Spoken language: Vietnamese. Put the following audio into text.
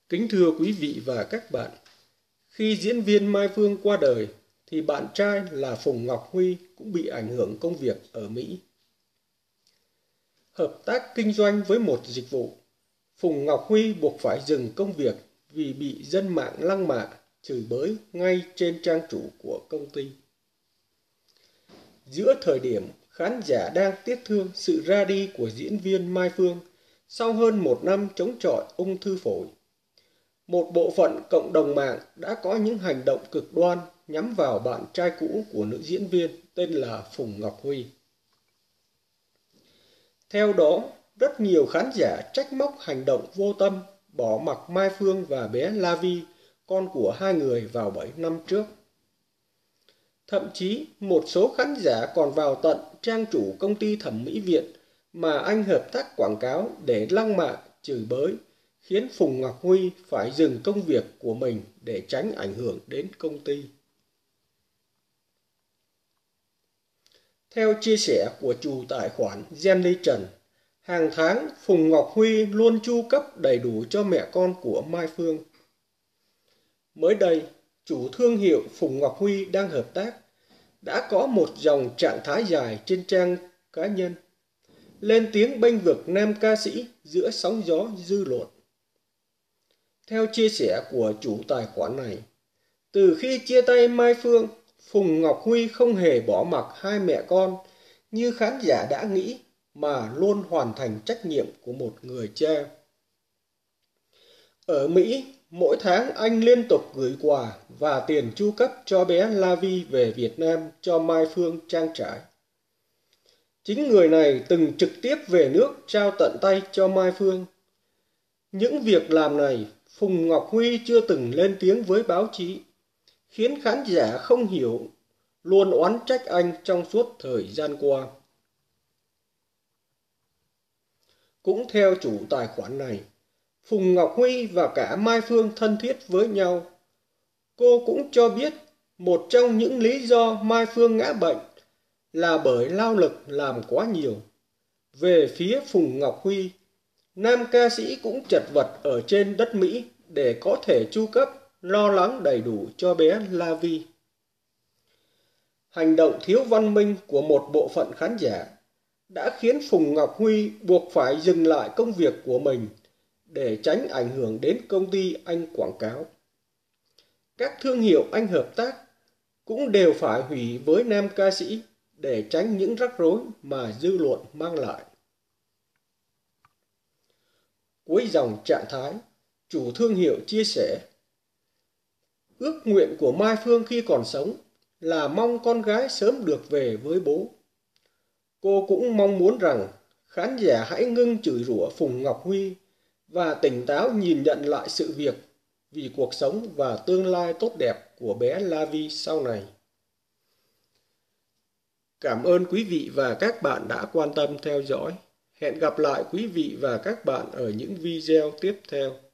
Kính thưa quý vị và các bạn, khi diễn viên Mai Phương qua đời, thì bạn trai là Phùng Ngọc Huy cũng bị ảnh hưởng công việc ở Mỹ. Hợp tác kinh doanh với một dịch vụ, Phùng Ngọc Huy buộc phải dừng công việc vì bị dân mạng lăng mạ, chửi bới ngay trên trang chủ của công ty. Giữa thời điểm khán giả đang tiếc thương sự ra đi của diễn viên Mai Phương sau hơn một năm chống chọi ung thư phổi, một bộ phận cộng đồng mạng đã có những hành động cực đoan nhắm vào bạn trai cũ của nữ diễn viên tên là Phùng Ngọc Huy. Theo đó, rất nhiều khán giả trách móc hành động vô tâm bỏ mặc Mai Phương và bé La Vi, con của hai người vào 7 năm trước. Thậm chí, một số khán giả còn vào tận trang chủ công ty thẩm mỹ Viện mà anh hợp tác quảng cáo để lăng mạ, chửi bới, khiến Phùng Ngọc Huy phải dừng công việc của mình để tránh ảnh hưởng đến công ty. Theo chia sẻ của chủ tài khoản Jenny Trần, hàng tháng Phùng Ngọc Huy luôn chu cấp đầy đủ cho mẹ con của Mai Phương. Mới đây, chủ thương hiệu Phùng Ngọc Huy đang hợp tác đã có một dòng trạng thái dài trên trang cá nhân, lên tiếng bênh vực nam ca sĩ giữa sóng gió dư luận. Theo chia sẻ của chủ tài khoản này, từ khi chia tay Mai Phương, Phùng Ngọc Huy không hề bỏ mặc hai mẹ con như khán giả đã nghĩ, mà luôn hoàn thành trách nhiệm của một người cha. Ở Mỹ, mỗi tháng anh liên tục gửi quà và tiền chu cấp cho bé La Vi về Việt Nam cho Mai Phương trang trải. Chính người này từng trực tiếp về nước trao tận tay cho Mai Phương. Những việc làm này, Phùng Ngọc Huy chưa từng lên tiếng với báo chí, khiến khán giả không hiểu, luôn oán trách anh trong suốt thời gian qua. Cũng theo chủ tài khoản này, Phùng Ngọc Huy và cả Mai Phương thân thiết với nhau. Cô cũng cho biết một trong những lý do Mai Phương ngã bệnh là bởi lao lực làm quá nhiều. Về phía Phùng Ngọc Huy, nam ca sĩ cũng chật vật ở trên đất Mỹ để có thể chu cấp, lo lắng đầy đủ cho bé La Vi. Hành động thiếu văn minh của một bộ phận khán giả đã khiến Phùng Ngọc Huy buộc phải dừng lại công việc của mình để tránh ảnh hưởng đến công ty anh quảng cáo. Các thương hiệu anh hợp tác cũng đều phải hủy với nam ca sĩ để tránh những rắc rối mà dư luận mang lại. Cuối dòng trạng thái, chủ thương hiệu chia sẻ, ước nguyện của Mai Phương khi còn sống là mong con gái sớm được về với bố. Cô cũng mong muốn rằng khán giả hãy ngưng chửi rủa Phùng Ngọc Huy và tỉnh táo nhìn nhận lại sự việc vì cuộc sống và tương lai tốt đẹp của bé La Vi sau này. Cảm ơn quý vị và các bạn đã quan tâm theo dõi. Hẹn gặp lại quý vị và các bạn ở những video tiếp theo.